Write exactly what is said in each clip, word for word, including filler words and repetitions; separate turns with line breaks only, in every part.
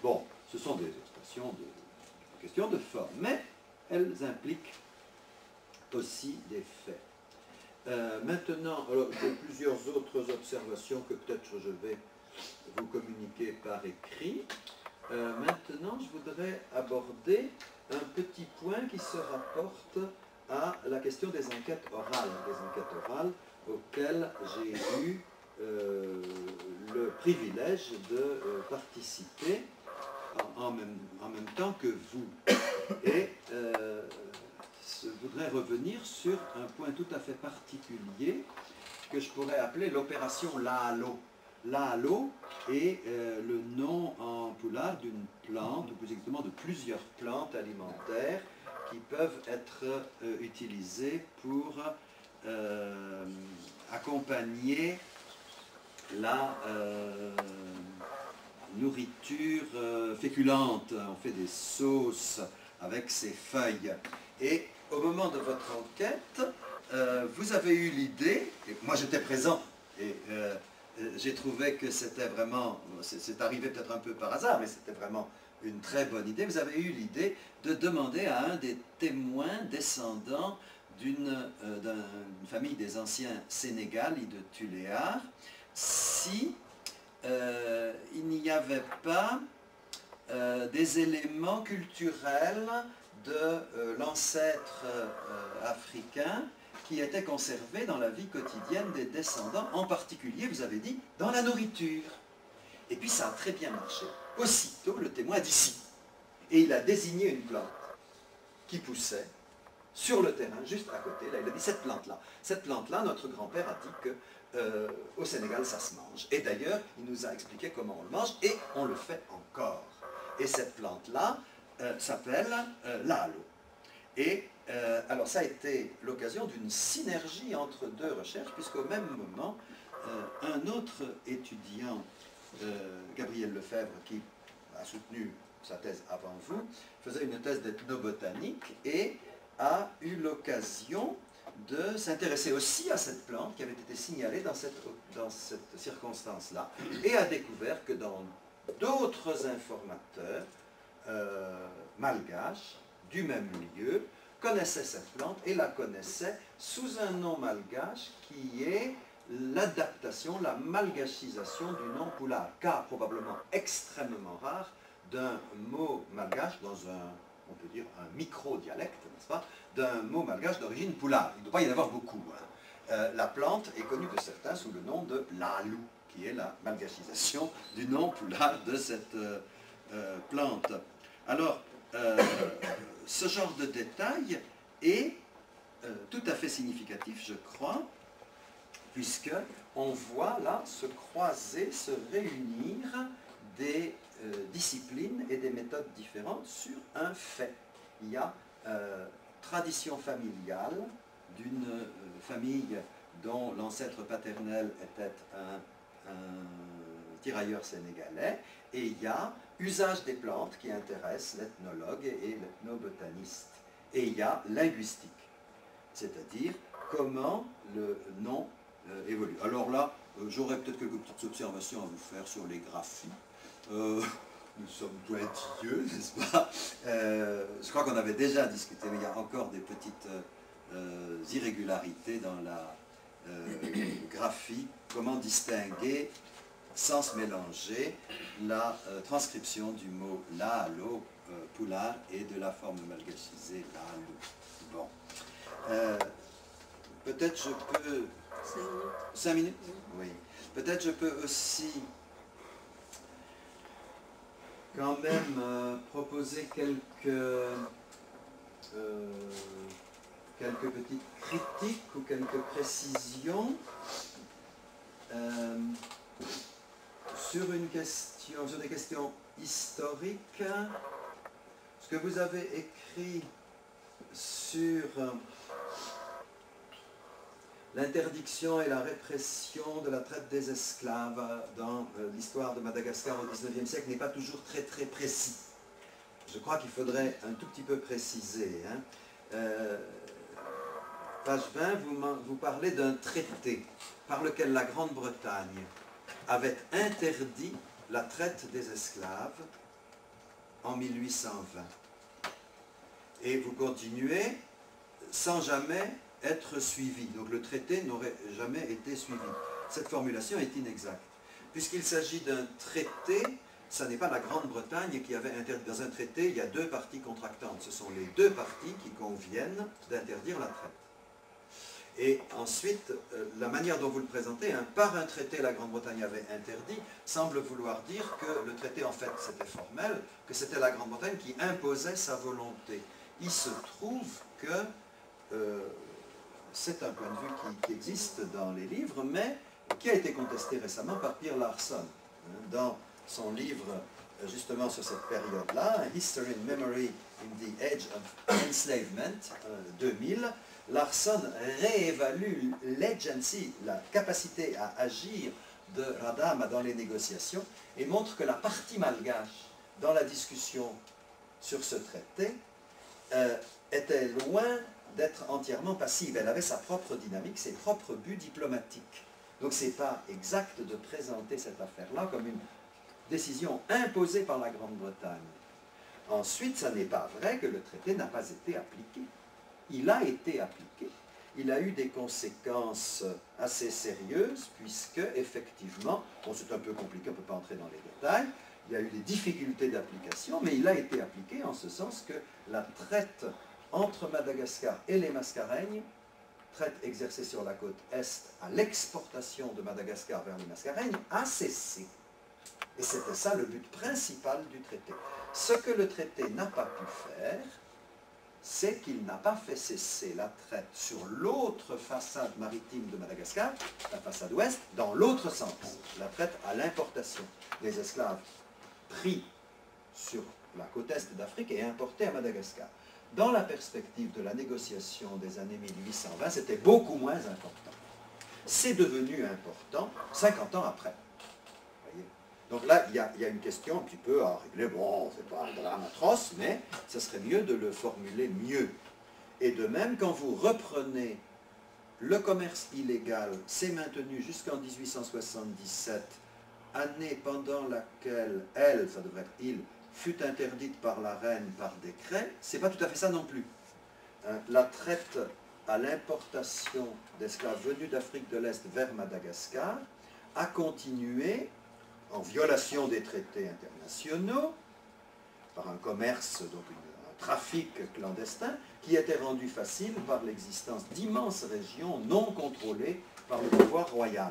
Bon, ce sont des expressions de questions de forme, mais elles impliquent aussi des faits. Euh, maintenant, alors j'ai plusieurs autres observations que peut-être je vais vous communiquer par écrit. Euh, maintenant, je voudrais aborder un petit point qui se rapporte à la question des enquêtes orales, des enquêtes orales auxquelles j'ai eu euh, le privilège de euh, participer en, en, même, en même temps que vous. Et euh, je voudrais revenir sur un point tout à fait particulier que je pourrais appeler l'opération Lalo. Lalo est euh, le nom en poulard d'une plante, ou plus exactement de plusieurs plantes alimentaires qui peuvent être euh, utilisées pour euh, accompagner la euh, nourriture euh, féculente. On fait des sauces avec ces feuilles. Et au moment de votre enquête, euh, vous avez eu l'idée, et moi j'étais présent, et euh, j'ai trouvé que c'était vraiment, c'est arrivé peut-être un peu par hasard, mais c'était vraiment une très bonne idée. Vous avez eu l'idée de demander à un des témoins descendants d'une euh, famille des anciens Sénégal et de Tuléar, si euh, il n'y avait pas euh, des éléments culturels de euh, l'ancêtre euh, africain qui étaient conservés dans la vie quotidienne des descendants, en particulier, vous avez dit, dans la nourriture. Et puis ça a très bien marché. Aussitôt, le témoin a dit si. Et il a désigné une plante qui poussait sur le terrain, juste à côté. Là, il a dit cette plante-là. Cette plante-là, notre grand-père a dit que euh, au Sénégal, ça se mange. Et d'ailleurs, il nous a expliqué comment on le mange, et on le fait encore. Et cette plante-là euh, s'appelle euh, l'alo. Et euh, alors ça a été l'occasion d'une synergie entre deux recherches, puisqu'au même moment, euh, un autre étudiant, euh, Gabriel Lefebvre, qui a soutenu sa thèse avant vous, faisait une thèse d'ethnobotanique et a eu l'occasion de s'intéresser aussi à cette plante qui avait été signalée dans cette, dans cette circonstance-là, et a découvert que dans d'autres informateurs euh, malgaches du même lieu connaissaient cette plante et la connaissaient sous un nom malgache qui est l'adaptation, la malgachisation du nom poulard, cas probablement extrêmement rare d'un mot malgache dans un, on peut dire, un micro-dialecte, n'est-ce pas, d'un mot malgache d'origine poulard. Il ne doit pas y en avoir beaucoup. Hein. Euh, la plante est connue de certains sous le nom de lalou, qui est la malgachisation du nom poulard de cette euh, euh, plante. Alors, euh, ce genre de détail est euh, tout à fait significatif, je crois, puisque on voit là se croiser, se réunir des euh, disciplines et des méthodes différentes sur un fait. Il y a euh, tradition familiale d'une euh, famille dont l'ancêtre paternel était un, un tirailleur sénégalais, et il y a usage des plantes qui intéresse l'ethnologue et l'ethnobotaniste. Et il y a linguistique, c'est-à-dire comment le nom euh, évolue. Alors là, euh, j'aurais peut-être quelques petites observations à vous faire sur les graphies. Euh, nous sommes pointilleux, n'est-ce pas? euh, Je crois qu'on avait déjà discuté, mais il y a encore des petites euh, irrégularités dans la euh, graphie. Comment distinguer, sans se mélanger, la euh, transcription du mot lalo, euh, poulard, et de la forme malgachisée lalo. Bon. Euh, Peut-être je peux...
Cinq minutes.
Cinq minutes? Oui. Peut-être je peux aussi quand même euh, proposer quelques, euh, quelques petites critiques ou quelques précisions euh, sur une question, sur des questions historiques. Ce que vous avez écrit sur l'interdiction et la répression de la traite des esclaves dans euh, l'histoire de Madagascar au dix-neuvième siècle n'est pas toujours très très précis. Je crois qu'il faudrait un tout petit peu préciser. Hein. Euh, page vingt, vous, vous parlez d'un traité par lequel la Grande-Bretagne avait interdit la traite des esclaves en mille huit cent vingt. Et vous continuez sans jamais être suivi. Donc le traité n'aurait jamais été suivi. Cette formulation est inexacte. Puisqu'il s'agit d'un traité, ça n'est pas la Grande-Bretagne qui avait interdit. Dans un traité, il y a deux parties contractantes. Ce sont les deux parties qui conviennent d'interdire la traite. Et ensuite, la manière dont vous le présentez, hein, par un traité, la Grande-Bretagne avait interdit, semble vouloir dire que le traité, en fait, c'était formel, que c'était la Grande-Bretagne qui imposait sa volonté. Il se trouve que euh, c'est un point de vue qui, qui existe dans les livres, mais qui a été contesté récemment par Pierre Larson, hein, dans son livre, justement sur cette période-là, History and Memory in the Age of Enslavement, euh, deux mille, Larson réévalue l'agency, la capacité à agir de Radama dans les négociations et montre que la partie malgache dans la discussion sur ce traité euh, était loin d'être entièrement passive. Elle avait sa propre dynamique, ses propres buts diplomatiques. Donc ce n'est pas exact de présenter cette affaire-là comme une décision imposée par la Grande-Bretagne. Ensuite, ce n'est pas vrai que le traité n'a pas été appliqué. Il a été appliqué. Il a eu des conséquences assez sérieuses, puisque, effectivement, bon, c'est un peu compliqué, on ne peut pas entrer dans les détails, il y a eu des difficultés d'application, mais il a été appliqué en ce sens que la traite entre Madagascar et les Mascareignes, traite exercée sur la côte Est à l'exportation de Madagascar vers les Mascareignes, a cessé. Et c'était ça le but principal du traité. Ce que le traité n'a pas pu faire, c'est qu'il n'a pas fait cesser la traite sur l'autre façade maritime de Madagascar, la façade ouest, dans l'autre sens, la traite à l'importation des esclaves pris sur la côte est d'Afrique et importés à Madagascar. Dans la perspective de la négociation des années mille huit cent vingt, c'était beaucoup moins important. C'est devenu important cinquante ans après. Donc là, il y, a, il y a une question un petit peu à régler. Bon, c'est pas un drame atroce, mais ce serait mieux de le formuler mieux. Et de même, quand vous reprenez le commerce illégal, c'est maintenu jusqu'en mille huit cent soixante-dix-sept, année pendant laquelle elle, ça devrait être il, fut interdite par la reine par décret, c'est pas tout à fait ça non plus. Hein, la traite à l'importation d'esclaves venus d'Afrique de l'Est vers Madagascar a continué en violation des traités internationaux, par un commerce, donc une, un trafic clandestin, qui était rendu facile par l'existence d'immenses régions non contrôlées par le pouvoir royal.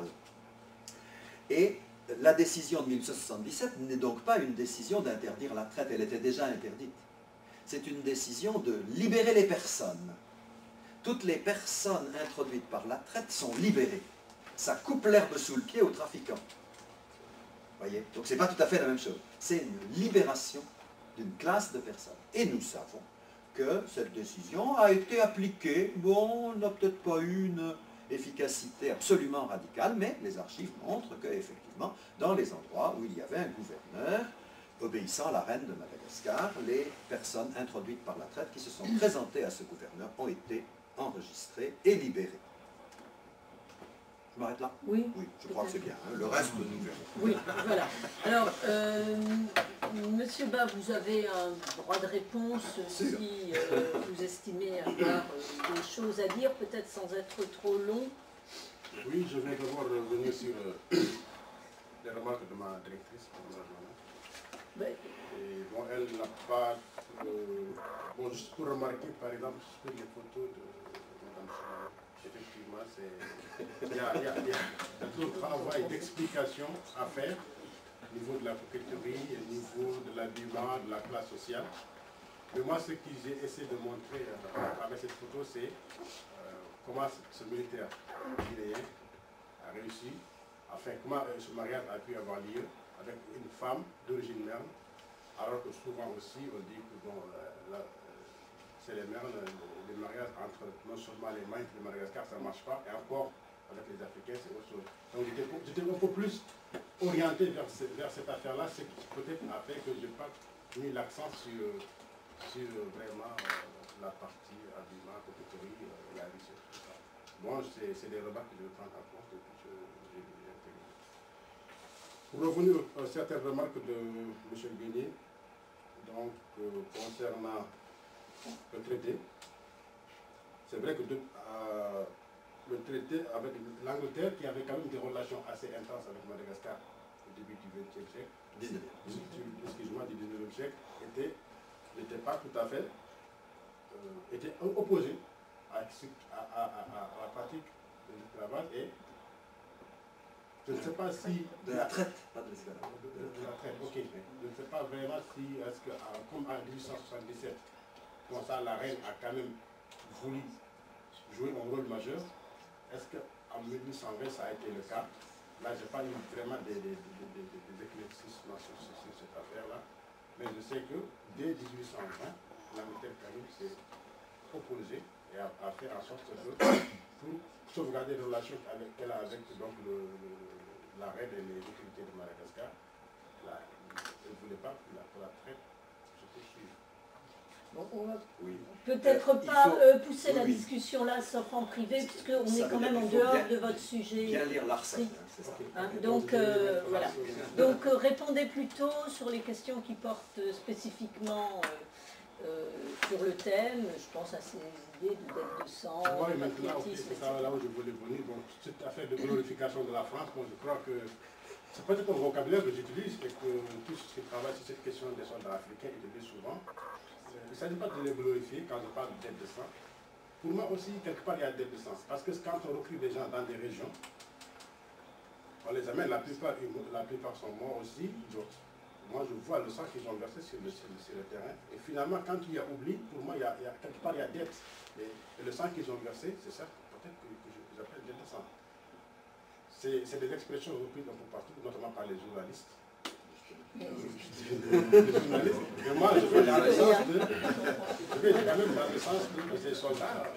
Et la décision de mille huit cent soixante-dix-sept n'est donc pas une décision d'interdire la traite, elle était déjà interdite. C'est une décision de libérer les personnes. Toutes les personnes introduites par la traite sont libérées. Ça coupe l'herbe sous le pied aux trafiquants. Voyez? Donc ce n'est pas tout à fait la même chose. C'est une libération d'une classe de personnes. Et nous savons que cette décision a été appliquée. Bon, on n'a peut-être pas eu une efficacité absolument radicale, mais les archives montrent qu'effectivement, dans les endroits où il y avait un gouverneur obéissant à la reine de Madagascar, les personnes introduites par la traite qui se sont présentées à ce gouverneur ont été enregistrées et libérées. Je m'arrête là?
Oui.
Oui, je crois que c'est bien. Hein. Le reste, nous verrons.
Oui, voilà. Alors, euh, Monsieur Bas, vous avez un droit de réponse si euh, vous estimez avoir euh, des choses à dire, peut-être sans être trop long.
Oui, je vais d'abord revenir sur euh, les remarques de ma directrice.
Ben,
Et bon, elle n'a pas... Euh, bon, juste pour remarquer, par exemple, sur les photos de Mme Chouard, effectivement, c'est... Il y a, il y a, il y a tout un travail d'explication à faire au niveau de la coquetterie, au niveau de l'habillement, de la classe sociale. Mais moi, ce que j'ai essayé de montrer euh, avec cette photo, c'est euh, comment ce militaire guinéen a réussi, enfin, comment euh, ce mariage a pu avoir lieu avec une femme d'origine merne, alors que souvent aussi, on dit que bon, euh, c'est les mernes, les mariages entre non seulement les Maïs et les Madagascar, ça ne marche pas, et encore avec les Africains, c'est autre chose. Donc j'étais un peu plus orienté vers, ce, vers cette affaire-là, ce qui peut-être a fait que je n'ai pas mis l'accent sur, sur vraiment euh, la partie habillement, coquetterie euh, et la richesse. Bon, c'est des remarques que je vais prendre en compte et puis je, je, je intégré. Pour revenir à certaines remarques de M. Guénier, donc donc, euh, concernant le traité, c'est vrai que de, euh, le traité avec l'Angleterre, qui avait quand même des relations assez intenses avec Madagascar au début du vingtième siècle, excuse-moi, du dix-neuvième siècle, était, n'était pas tout à fait, euh, était opposé à, à, à, à, à la pratique de l'esclavage et je ne sais pas si...
De la traite, pas de l'esclavage.
De, de, de la traite, ok. Je ne sais pas vraiment si, est-ce que, comme en mille huit cent soixante-dix-sept, bon ça, la reine a quand même voulu jouer un rôle majeur. Est-ce qu'en mille huit cent vingt, ça a été le cas? Là, je n'ai pas eu vraiment des, des, des, des, des éclaircissements sur, sur, sur cette affaire-là. Mais je sais que dès mille huit cent vingt, l'Angleterre s'est opposée et a, a fait en sorte que, pour sauvegarder les relations qu'elle a avec donc, le, le, la reine et les autorités de Madagascar, là, elle ne voulait pas que la, que la traite se poursuive.
Bon, on va
Oui.
peut-être
Euh,
pas
faut...
euh, pousser
oui,
la
oui.
discussion là, sauf en privé, puisqu'on est quand même en
bien,
dehors de votre sujet.
Bien lire l'Arcep, hein, c'est ça.
Okay.
Hein, donc, euh, voilà. Donc, euh, répondez plutôt sur les questions qui portent spécifiquement euh, euh, sur le thème. Je pense à ces idées de dette de sang,
Oui,
de
maintenant, okay,
patriotisme,
c'est ça là où je voulais venir. Bon, cette affaire de glorification de la France, bon, je crois que c'est peut-être un vocabulaire que j'utilise et que tous ceux qui travaillent sur cette question des soldats africains utilisent souvent. Il ne s'agit pas de les glorifier quand je parle de dette de sang. Pour moi aussi, quelque part, il y a dette de sang. Parce que quand on recrute des gens dans des régions, on les amène, la plupart, la plupart sont morts aussi. Donc, moi, je vois le sang qu'ils ont versé sur le, sur, le, sur le terrain. Et finalement, quand il y a oubli, pour moi, il y a, il y a, quelque part, il y a dette. Et, et le sang qu'ils ont versé, c'est ça peut-être que, que j'appelle dette de sang. C'est des expressions reprises un peu partout, notamment par les journalistes. Les journalistes. Et moi, je vais dans le sens de... Je vais quand même dans le sens de ces soldats.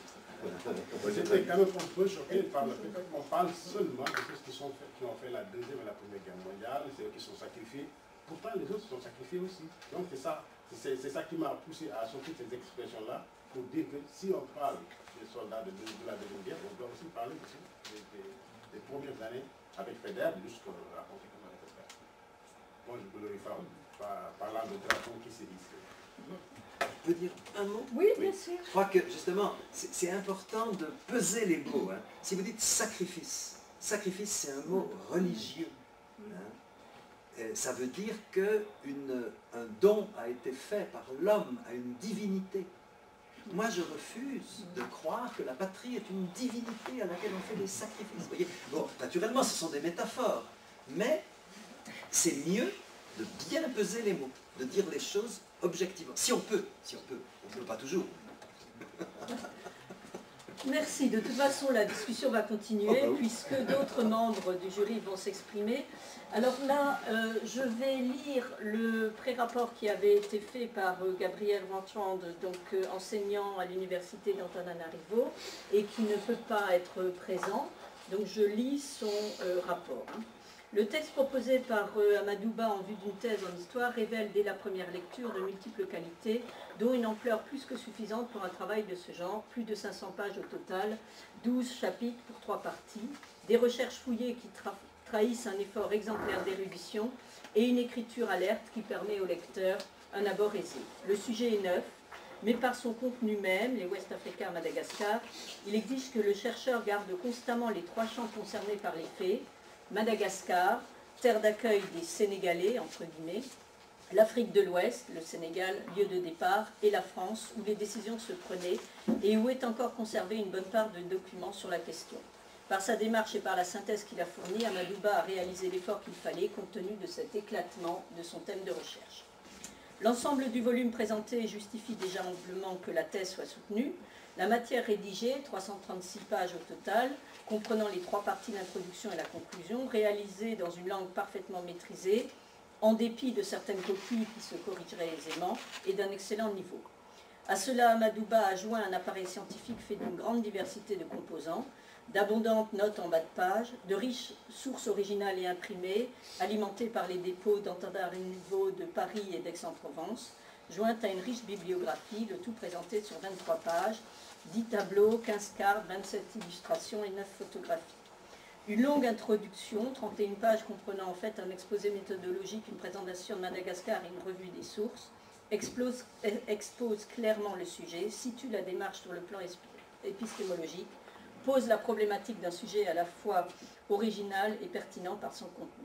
J'étais quand même un peu choqué par le fait qu'on parle seulement de ceux qui, sont fait, qui ont fait la Deuxième et la Première Guerre mondiale, c'est eux qui sont sacrifiés. Pourtant, les autres sont sacrifiés aussi. Donc, c'est ça, c'est ça qui m'a poussé à sortir ces expressions-là pour dire que si on parle des soldats de, de la Deuxième Guerre, on doit aussi parler aussi des, des, des premières années avec Faidherbe jusqu'à la conférence de Madagascar. Moi, je peux le faire par, parlant de drapeau qui s'est hissé.
Je peux dire un mot?
Oui, bien oui. sûr.
Je crois que justement, c'est important de peser les mots. Hein. Si vous dites sacrifice, sacrifice c'est un mot religieux. Hein. Et ça veut dire qu'un don a été fait par l'homme à une divinité. Moi, je refuse de croire que la patrie est une divinité à laquelle on fait des sacrifices. Vous voyez, bon, naturellement, ce sont des métaphores, mais c'est mieux de bien peser les mots, de dire les choses objectivement. Si on peut, si on peut, on ne peut pas toujours.
Merci. De toute façon, la discussion va continuer, oh, bah oui. puisque d'autres membres du jury vont s'exprimer. Alors là, euh, je vais lire le pré-rapport qui avait été fait par euh, Gabriel Ranchand, donc euh, enseignant à l'université d'Antananarivo, et qui ne peut pas être présent. Donc je lis son euh, rapport. Hein. Le texte proposé par euh, Amadouba en vue d'une thèse en histoire révèle dès la première lecture de multiples qualités, dont une ampleur plus que suffisante pour un travail de ce genre, plus de cinq cents pages au total, douze chapitres pour trois parties, des recherches fouillées qui tra trahissent un effort exemplaire d'érudition et une écriture alerte qui permet au lecteur un abord aisé. Le sujet est neuf, mais par son contenu même, les Ouest Africains à Madagascar, il exige que le chercheur garde constamment les trois champs concernés par les faits: Madagascar, terre d'accueil des Sénégalais, entre guillemets, l'Afrique de l'Ouest, le Sénégal, lieu de départ, et la France, où les décisions se prenaient et où est encore conservée une bonne part de documents sur la question. Par sa démarche et par la synthèse qu'il a fournie, Amadouba a réalisé l'effort qu'il fallait compte tenu de cet éclatement de son thème de recherche. L'ensemble du volume présenté justifie déjà amplement que la thèse soit soutenue. La matière rédigée, trois cent trente-six pages au total, comprenant les trois parties d'introduction et la conclusion, réalisée dans une langue parfaitement maîtrisée, en dépit de certaines coquilles qui se corrigeraient aisément, et d'un excellent niveau. À cela, Amadouba a joint un appareil scientifique fait d'une grande diversité de composants, d'abondantes notes en bas de page, de riches sources originales et imprimées, alimentées par les dépôts d'Antananarivo, de Paris et d'Aix-en-Provence, jointe à une riche bibliographie, le tout présenté sur vingt-trois pages, dix tableaux, quinze cartes, vingt-sept illustrations et neuf photographies. Une longue introduction, trente et une pages comprenant en fait un exposé méthodologique, une présentation de Madagascar et une revue des sources, explose, expose clairement le sujet, situe la démarche sur le plan épistémologique, pose la problématique d'un sujet à la fois original et pertinent par son contenu.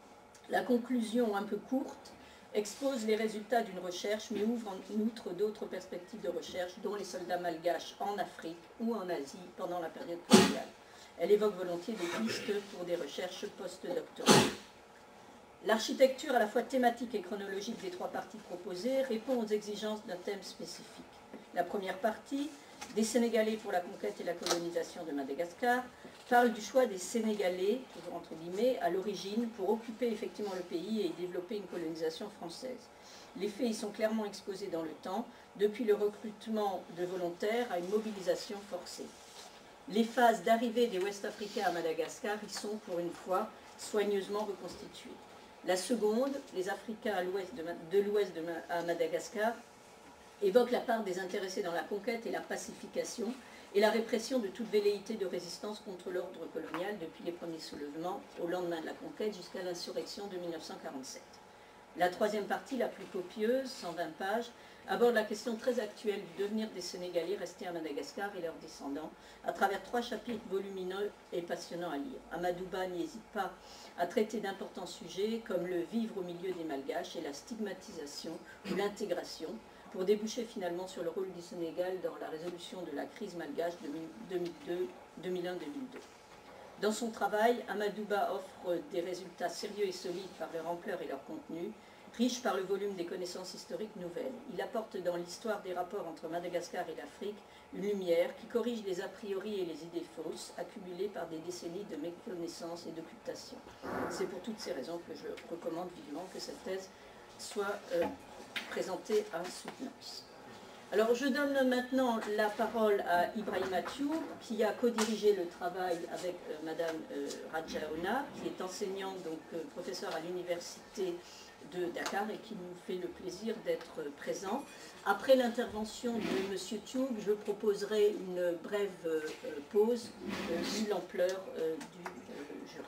La conclusion un peu courte expose les résultats d'une recherche, mais ouvre en outre d'autres perspectives de recherche, dont les soldats malgaches en Afrique ou en Asie pendant la période coloniale. Elle évoque volontiers des pistes pour des recherches post-doctorales. L'architecture à la fois thématique et chronologique des trois parties proposées répond aux exigences d'un thème spécifique. La première partie, des Sénégalais pour la conquête et la colonisation de Madagascar, parle du choix des Sénégalais, toujours entre guillemets, à l'origine pour occuper effectivement le pays et y développer une colonisation française. Les faits y sont clairement exposés dans le temps, depuis le recrutement de volontaires à une mobilisation forcée. Les phases d'arrivée des Ouest-Africains à Madagascar y sont, pour une fois, soigneusement reconstituées. La seconde, les Africains de l'Ouest à Madagascar, évoque la part des intéressés dans la conquête et la pacification et la répression de toute velléité de résistance contre l'ordre colonial depuis les premiers soulèvements au lendemain de la conquête jusqu'à l'insurrection de mille neuf cent quarante-sept. La troisième partie, la plus copieuse, cent vingt pages, aborde la question très actuelle du devenir des Sénégalais restés à Madagascar et leurs descendants à travers trois chapitres volumineux et passionnants à lire. Amadouba n'hésite pas à traiter d'importants sujets comme le vivre au milieu des Malgaches et la stigmatisation ou l'intégration, pour déboucher finalement sur le rôle du Sénégal dans la résolution de la crise malgache de deux mille un deux mille deux. Dans son travail, Amadouba offre des résultats sérieux et solides par leur ampleur et leur contenu, riches par le volume des connaissances historiques nouvelles. Il apporte dans l'histoire des rapports entre Madagascar et l'Afrique une lumière qui corrige les a priori et les idées fausses accumulées par des décennies de méconnaissance et d'occultation. C'est pour toutes ces raisons que je recommande vivement que cette thèse soit euh, présentée à soutenance. Alors je donne maintenant la parole à Ibrahima Thioub, qui a co-dirigé le travail avec euh, Madame euh, Radjaouna, qui est enseignante, donc euh, professeure à l'université de Dakar et qui nous fait le plaisir d'être présent. Après l'intervention de M. Thioub, je proposerai une brève euh, pause euh, vu l'ampleur euh, du euh, jury.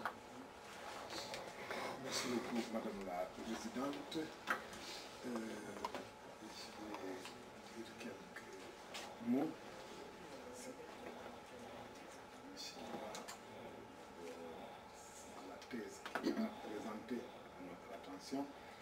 Merci beaucoup, Madame la Présidente. Euh, je vais dire quelques mots. La thèse qui a présenté à notre attention.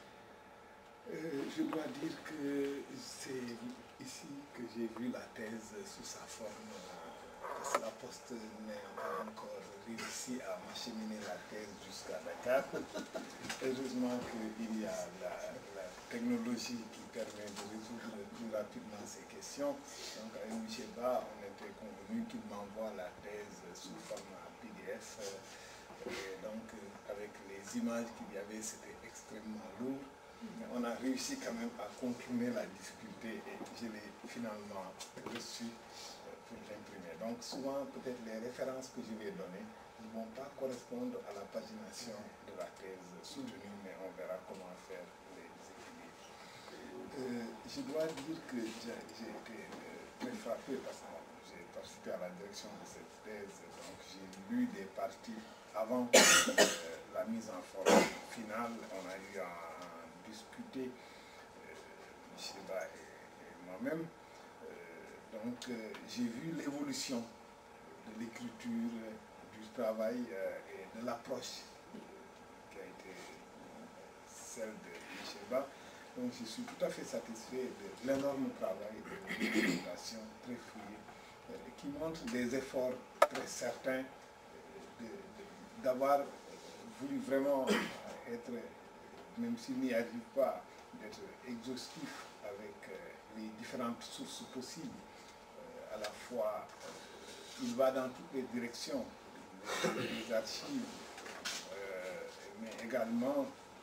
Euh, je dois dire que c'est ici que j'ai vu la thèse sous sa forme. Parce que la Poste n'a pas encore réussi à macheminer la thèse jusqu'à Dakar. Heureusement qu'il y a la, la technologie qui permet de résoudre plus rapidement ces questions. Donc avec M. Ba, on était convenu qu'il m'envoie la thèse sous format P D F. Et donc avec les images qu'il y avait, c'était extrêmement lourd. Mais on a réussi quand même à comprimer la difficulté et je l'ai finalement reçu pour l'imprimer. Donc souvent, peut-être les références que je vais donner ne vont pas correspondre à la pagination de la thèse soutenue, mais on verra comment faire les équilibres. Euh, je dois dire que j'ai été euh, très frappé parce que j'ai participé à la direction de cette thèse, donc j'ai lu des parties avant euh, la mise en forme finale. On a eu à discuter, euh, M. Ba et, et moi-même. Euh, donc, euh, j'ai vu l'évolution de l'écriture, euh, du travail euh, et de l'approche euh, qui a été euh, celle de M. Ba. Donc, je suis tout à fait satisfait de l'énorme travail de l'organisation très fouillé, euh, qui montre des efforts très certains euh, d'avoir voulu vraiment être, même s'il n'y arrive pas, d'être exhaustif avec euh, les différentes sources possibles. Euh, à la fois, euh, il va dans toutes les directions, les, les archives, euh, mais également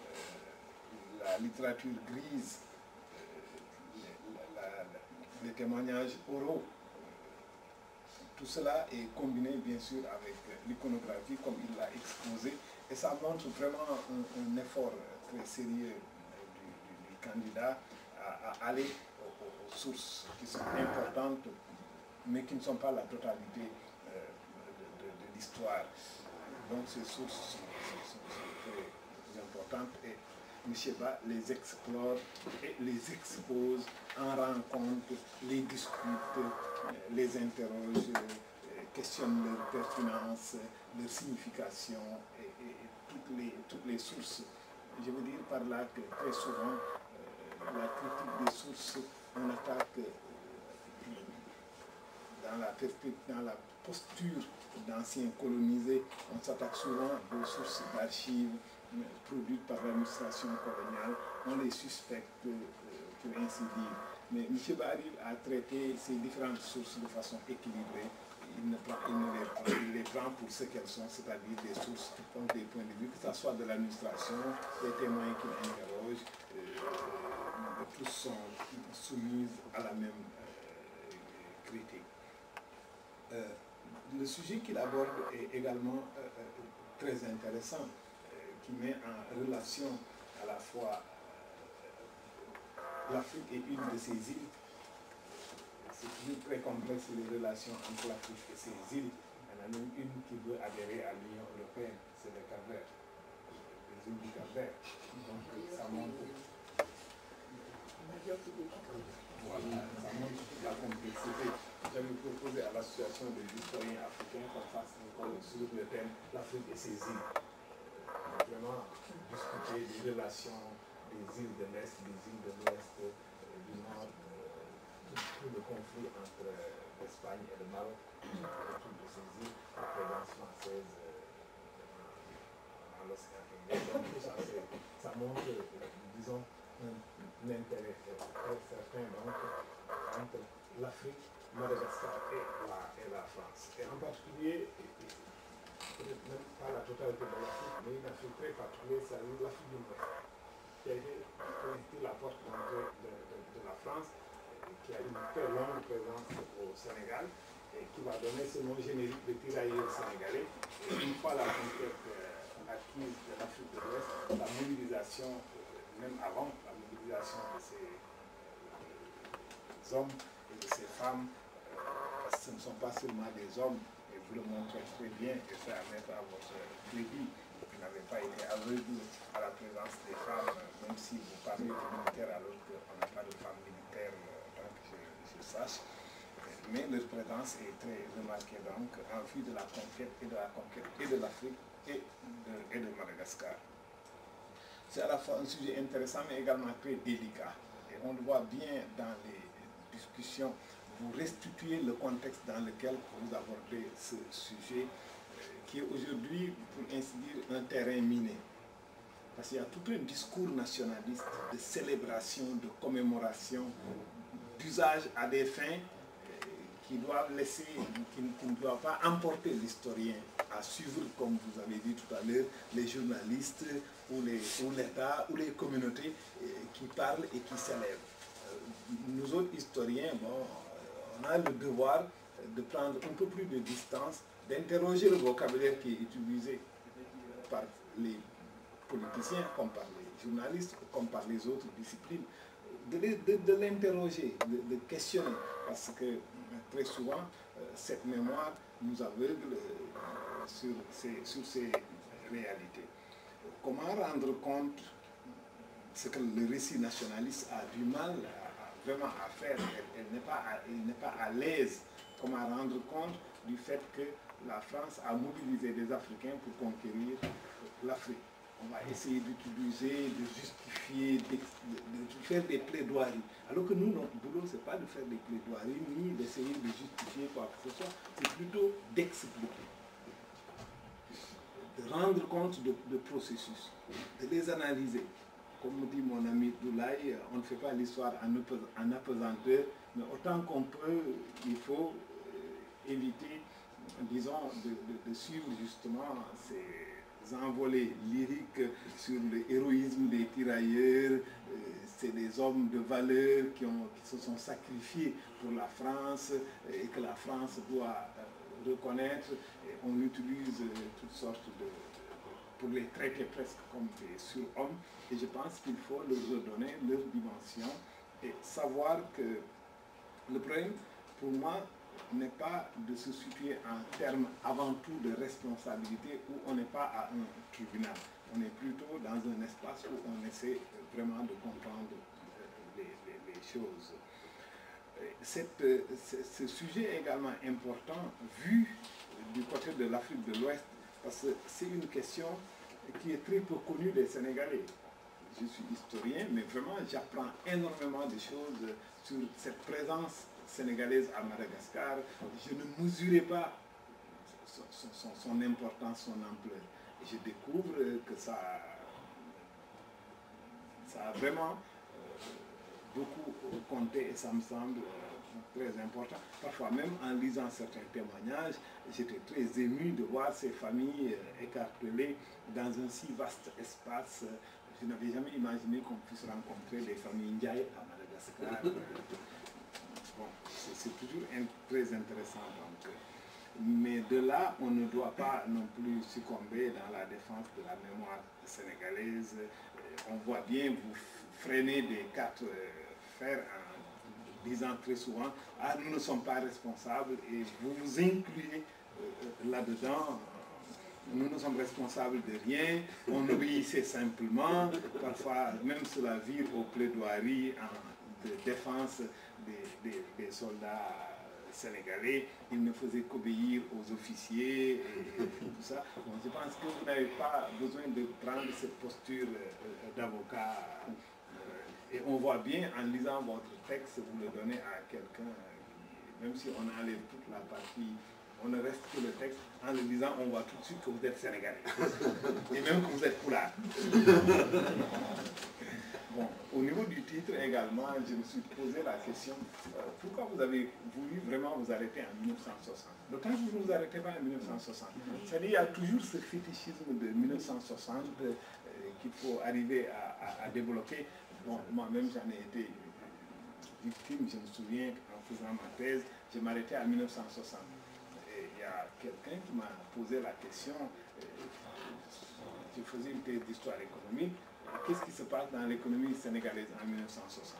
euh, la littérature grise, euh, la, la, les témoignages oraux. Tout cela est combiné bien sûr avec l'iconographie comme il l'a exposé et ça montre vraiment un, un effort très sérieux du, du, du candidat à, à aller aux, aux sources qui sont importantes mais qui ne sont pas la totalité euh, de, de, de l'histoire. Donc ces sources sont, sont, sont très importantes et M. Ba les explore et les expose, en rencontre, les discute, les interroge, questionne leur pertinence, leur signification et, et toutes, les, toutes les sources. Je veux dire par là que très souvent, euh, la critique des sources, on attaque euh, dans, la, dans la posture d'anciens colonisés, on s'attaque souvent aux sources d'archives produites par l'administration coloniale, on les suspecte, euh, pour ainsi dire. Mais M. Ba arrive à traiter ces différentes sources de façon équilibrée. Il, ne prend, il, ne les, prend, il les prend pour ce qu'elles sont, c'est-à-dire des sources, donc des points de vue, que ce soit de l'administration, les témoins qu'il interroge, euh, tous sont soumis à la même euh, critique. Euh, le sujet qu'il aborde est également euh, très intéressant, euh, qui met en relation à la fois euh, l'Afrique est une de ces îles. C'est toujours très complexe les relations entre l'Afrique et ces îles. Il y en a même une qui veut adhérer à l'Union européenne, c'est le Cap-Vert, les îles du Cap-Vert. Donc ça montre, voilà, ça montre la complexité. J'avais proposé à l'association des historiens africains qu'on fasse encore sur le thème l'Afrique et ses îles. Donc, vraiment discuter des relations des îles de l'Est, des îles de l'Ouest, du Nord. Tout le conflit entre l'Espagne et le Maroc autour de ces îles, la présence française dans l'océan Indien. Donc tout ça, ça montre, disons, un, un intérêt très certain donc, entre l'Afrique, Madagascar et la, et la France. Et en particulier, peut-être même pas la totalité de l'Afrique, mais une Afrique très particulière, c'est l'Afrique du Nord, qui a été la porte d'entrée de, de, de la France, qui a une très longue présence au Sénégal et qui va donner ce nom générique de tirailleurs sénégalais. Et une fois la conquête euh, acquise de l'Afrique de l'Ouest, la mobilisation, euh, même avant la mobilisation de ces euh, hommes et de ces femmes, euh, parce que ce ne sont pas seulement des hommes, et vous le montrez très bien, et c'est à mettre à votre crédit. Vous n'avez pas été aveugle à la présence des femmes, même si vous parlez de militaires alors qu'on n'a pas de femmes militaires. Sache, mais leur présence est très remarquée donc en vue de la conquête et de la conquête et de l'Afrique et de, et de Madagascar. C'est à la fois un sujet intéressant mais également très délicat. Et on le voit bien dans les discussions, vous restituez le contexte dans lequel vous abordez ce sujet euh, qui est aujourd'hui, pour ainsi dire, un terrain miné. Parce qu'il y a tout un discours nationaliste de célébration, de commémoration, d'usage à des fins qui doivent laisser, qui, qui ne doivent pas emporter l'historien à suivre, comme vous avez dit tout à l'heure, les journalistes ou l'État ou, ou les communautés qui parlent et qui célèbrent. Nous autres historiens, bon, on a le devoir de prendre un peu plus de distance, d'interroger le vocabulaire qui est utilisé par les politiciens, comme par les journalistes, comme par les autres disciplines, de, de, de l'interroger, de, de questionner, parce que très souvent, euh, cette mémoire nous aveugle euh, sur, ces, sur ces réalités. Comment rendre compte ce que le récit nationaliste a du mal à, à, vraiment à faire, elle, elle n'est pas, pas à l'aise, comment rendre compte du fait que la France a mobilisé des Africains pour conquérir l'Afrique. On va essayer d'utiliser, de justifier, de, de, de faire des plaidoiries. Alors que nous, notre boulot, ce n'est pas de faire des plaidoiries, ni d'essayer de justifier quoi que ce soit, c'est plutôt d'expliquer, de rendre compte de, de processus, de les analyser. Comme dit mon ami Doulaye, on ne fait pas l'histoire en apesanteur, mais autant qu'on peut, il faut euh, éviter, disons, de, de, de suivre justement ces envolées lyriques sur le héroïsme des tirailleurs. Euh, c'est des hommes de valeur qui, ont, qui se sont sacrifiés pour la France et que la France doit euh, reconnaître. Et on utilise euh, toutes sortes de... pour les traiter presque comme des surhommes. Et je pense qu'il faut leur redonner leur dimension et savoir que le problème, pour moi, n'est pas de se situer en termes avant tout de responsabilité où on n'est pas à un tribunal. On est plutôt dans un espace où on essaie vraiment de comprendre les, les, les choses. Cette, ce sujet est également important vu du côté de l'Afrique de l'Ouest, parce que c'est une question qui est très peu connue des Sénégalais. Je suis historien, mais vraiment j'apprends énormément de choses sur cette présence sénégalaise à Madagascar. Je ne mesurais pas son, son, son importance, son ampleur. Et je découvre que ça, ça a vraiment beaucoup compté et ça me semble très important. Parfois même en lisant certains témoignages, j'étais très ému de voir ces familles écartelées dans un si vaste espace. Je n'avais jamais imaginé qu'on puisse rencontrer des familles Ndiaye à Madagascar. Bon, c'est toujours un, très intéressant. Donc. Mais de là, on ne doit pas non plus succomber dans la défense de la mémoire sénégalaise. On voit bien, vous freinez des quatre fers en disant très souvent « Ah, nous ne sommes pas responsables » et vous vous incluez euh, là-dedans. Nous ne sommes responsables de rien, on obéissait simplement, parfois même cela vire aux plaidoiries en de défense des, des, des soldats sénégalais, ils ne faisaient qu'obéir aux officiers et, et tout ça. Bon, je pense que vous n'avez pas besoin de prendre cette posture euh, d'avocat. Euh, et on voit bien en lisant votre texte, vous le donnez à quelqu'un, euh, même si on enlève toute la partie, on ne reste que le texte, en le lisant, on voit tout de suite que vous êtes sénégalais. Et même que vous êtes poulard. Bon, au niveau du titre également, je me suis posé la question, euh, pourquoi vous avez voulu vraiment vous arrêter en mille neuf cent soixante? D'autant que vous ne vous arrêtez pas en mille neuf cent soixante. C'est-à-dire qu'il y a toujours ce fétichisme de mille neuf cent soixante euh, qu'il faut arriver à, à, à débloquer. Bon, moi-même j'en ai été victime, je me souviens en faisant ma thèse, je m'arrêtais à mille neuf cent soixante. Et il y a quelqu'un qui m'a posé la question, euh, je faisais une thèse d'histoire économique, qu'est-ce qui se passe dans l'économie sénégalaise en mille neuf cent soixante?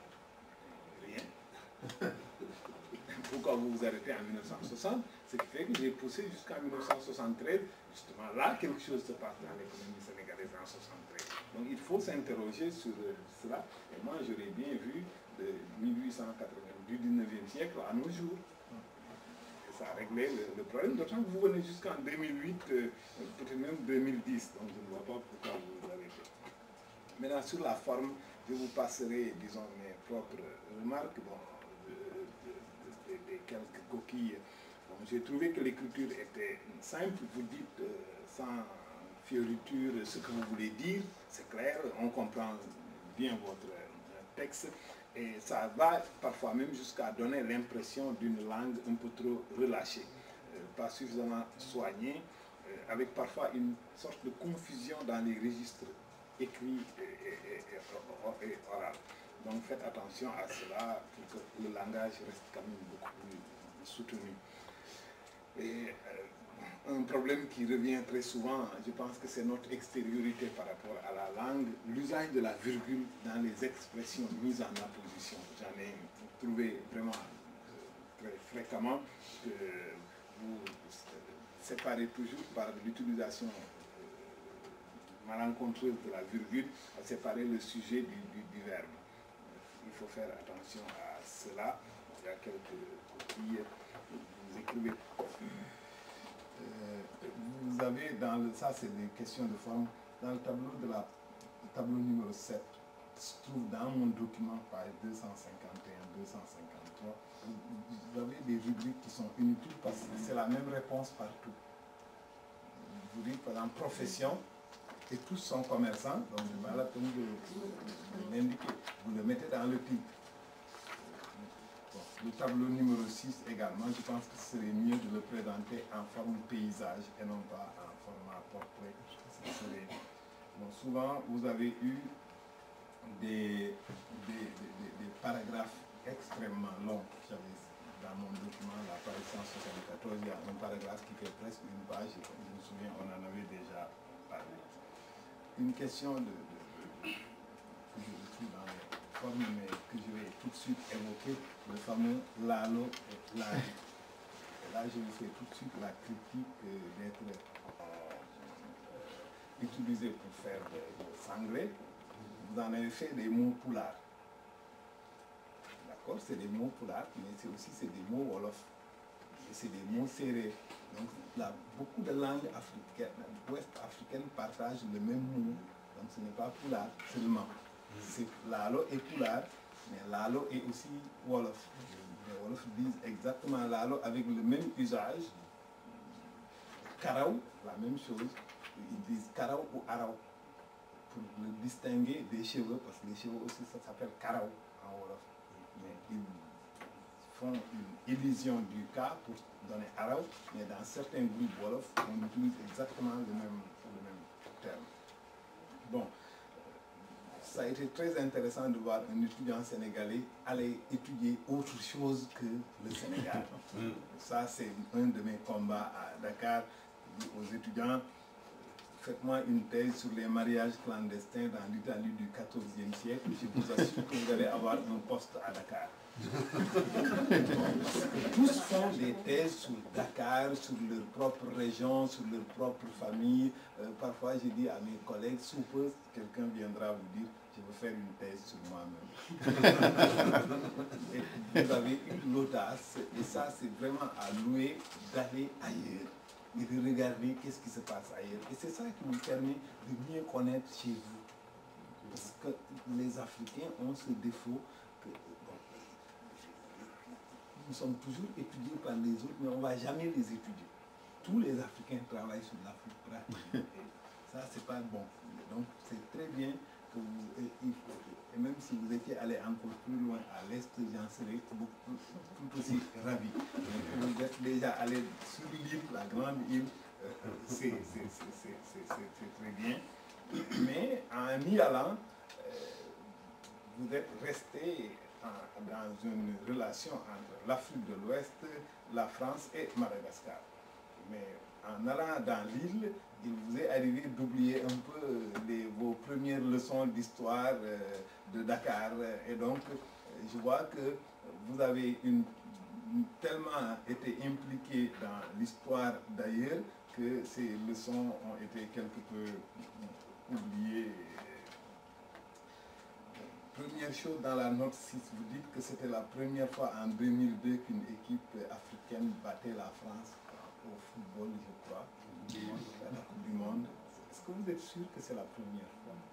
Rien. Pourquoi vous vous arrêtez en mille neuf cent soixante? Ce qui fait que j'ai poussé jusqu'en mille neuf cent soixante-treize. Justement, là, quelque chose se passe dans l'économie sénégalaise en mille neuf cent soixante-treize. Donc il faut s'interroger sur cela. Et moi, j'aurais bien vu de mille huit cent quatre-vingt, du dix-neuvième siècle à nos jours. Et ça a réglé le, le problème. D'autant que vous venez jusqu'en deux mille huit, euh, peut-être même deux mille dix. Donc je ne vois pas pourquoi vous vous arrêtez. Maintenant, sur la forme, je vous passerai, disons, mes propres remarques, bon, de, de, de, de quelques coquilles. Bon, j'ai trouvé que l'écriture était simple, vous dites euh, sans fioriture ce que vous voulez dire, c'est clair, on comprend bien votre euh, texte, et ça va parfois même jusqu'à donner l'impression d'une langue un peu trop relâchée, euh, pas suffisamment soignée, euh, avec parfois une sorte de confusion dans les registres écrit et, et, et, et oral. Donc faites attention à cela pour que le langage reste quand même beaucoup plus soutenu. Et euh, un problème qui revient très souvent, je pense que c'est notre extériorité par rapport à la langue, l'usage de la virgule dans les expressions mises en apposition. J'en ai trouvé vraiment euh, très fréquemment que vous séparez toujours par l'utilisation malencontreuse de la virgule à séparer le sujet du, du, du verbe. Il faut faire attention à cela. Il y a quelques coquilles, vous écrivez. Euh, vous avez dans le, ça c'est des questions de forme, dans le tableau de la le tableau numéro sept, se trouve dans mon document page deux cent cinquante et un deux cent cinquante-trois, vous avez des rubriques qui sont inutiles parce que c'est la même réponse partout. Vous dites par exemple profession, et tous sont commerçants, donc je vais à la peine de, de l'indiquer. Vous le mettez dans le titre. Bon, le tableau numéro six également, je pense que ce serait mieux de le présenter en forme paysage et non pas en format portrait. Ce serait... Bon, souvent, vous avez eu des, des, des, des paragraphes extrêmement longs. J'avais dans mon document, la page cent soixante-quatorze, il y a un paragraphe qui fait presque une page, et comme je me souviens, on en avait déjà parlé. Une question de, de, de, que je retrouve dans les formes, mais que je vais tout de suite évoquer, le fameux Lalo et Lali. Et là, je vous fais tout de suite la critique d'être euh, utilisés pour faire le sangré, vous en avez fait des mots poulard. D'accord? C'est des mots poulard, mais c'est aussi c'est des mots wolof. Et c'est des mots serrés. Donc là, beaucoup de langues africaines, ouest africaines partagent le même mot. Donc ce n'est pas poulard seulement. C'est Lalo et poulard, mais Lalo est aussi wolof. Les wolofs disent exactement Lalo avec le même usage. Karaou, la même chose. Ils disent Karaou ou Araou pour le distinguer des cheveux, parce que les cheveux aussi ça s'appelle Karaou en wolof. Mais ils font une illusion du cas pour donner Araou, mais dans certains groupes wolof, on utilise exactement le même, le même terme. Bon, ça a été très intéressant de voir un étudiant sénégalais aller étudier autre chose que le Sénégal. Ça, c'est un de mes combats à Dakar. Aux étudiants, faites-moi une thèse sur les mariages clandestins dans l'Italie du quatorzième siècle. Je vous assure que vous allez avoir un poste à Dakar. Tous font des thèses sur Dakar, sur leur propre région, sur leur propre famille. Euh, parfois, je dis à mes collègues, sous peu, quelqu'un viendra vous dire, je veux faire une thèse sur moi-même. Et vous avez eu l'audace, et ça, c'est vraiment à louer d'aller ailleurs et de regarder qu'est-ce qui se passe ailleurs. Et c'est ça qui vous permet de mieux connaître chez vous. Parce que les Africains ont ce défaut que bon, nous sommes toujours étudiés par les autres, mais on ne va jamais les étudier. Tous les Africains travaillent sur l'Afrique pratique. Ça, c'est pas bon. Donc, c'est très bien que vous... Et, et même si vous étiez allé encore plus loin à l'Est, j'en serais beaucoup, tout aussi ravi. Donc, vous êtes déjà allé sur l'île, la grande île, euh, c'est très bien. Mais en y allant, euh, vous êtes resté en, dans une relation entre l'Afrique de l'Ouest, la France et Madagascar. Mais en allant dans l'île, il vous est arrivé d'oublier un peu les, vos premières leçons d'histoire euh, de Dakar. Et donc, je vois que vous avez une, tellement été impliqué dans l'histoire d'ailleurs que ces leçons ont été quelque peu oubliées. Première chose dans la note six, vous dites que c'était la première fois en deux mille deux qu'une équipe africaine battait la France au football, je crois, à la Coupe du Monde. Est-ce que vous êtes sûr que c'est la première fois?